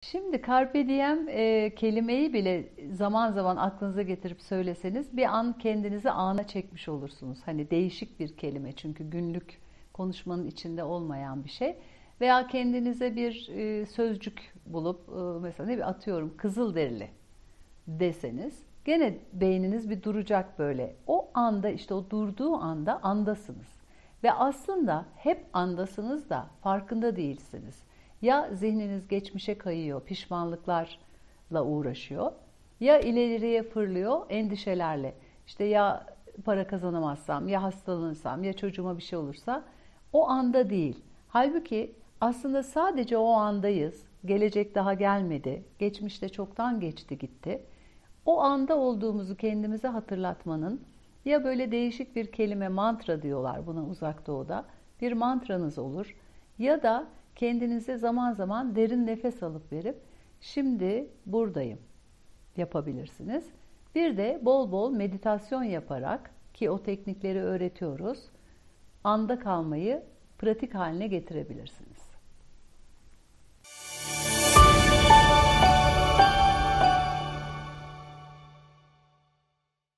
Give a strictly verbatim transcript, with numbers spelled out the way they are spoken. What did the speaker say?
Şimdi carpe diem e, kelimeyi bile zaman zaman aklınıza getirip söyleseniz bir an kendinizi ana çekmiş olursunuz. Hani değişik bir kelime çünkü günlük konuşmanın içinde olmayan bir şey. Veya kendinize bir e, sözcük bulup e, mesela ne bir atıyorum Kızılderili deseniz gene beyniniz bir duracak böyle. O anda işte o durduğu anda andasınız. Ve aslında hep andasınız da farkında değilsiniz. Ya zihniniz geçmişe kayıyor, pişmanlıklarla uğraşıyor. Ya ileriye fırlıyor endişelerle. İşte ya para kazanamazsam, ya hastalanırsam, ya çocuğuma bir şey olursa o anda değil. Halbuki aslında sadece o andayız. Gelecek daha gelmedi. Geçmişte çoktan geçti gitti. O anda olduğumuzu kendimize hatırlatmanın ya böyle değişik bir kelime mantra diyorlar buna Uzak Doğu'da bir mantranız olur ya da kendinize zaman zaman derin nefes alıp verip şimdi buradayım yapabilirsiniz. Bir de bol bol meditasyon yaparak ki o teknikleri öğretiyoruz anda kalmayı pratik haline getirebilirsiniz.